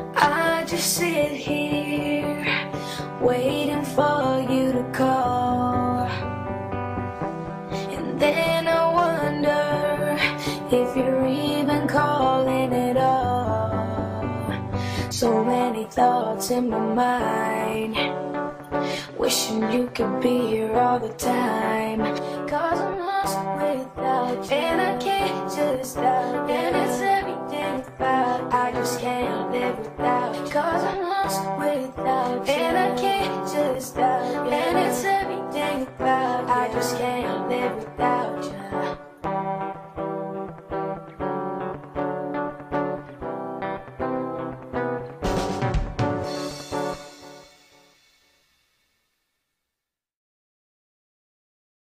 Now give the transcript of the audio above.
I just sit here waiting for you to call, and then I wonder if you're even calling at all. So many thoughts in my mind, wishing you could be here all the time. Cause I'm lost without you, and I can't just stop, and it's everything about, I just can't live without you. Cause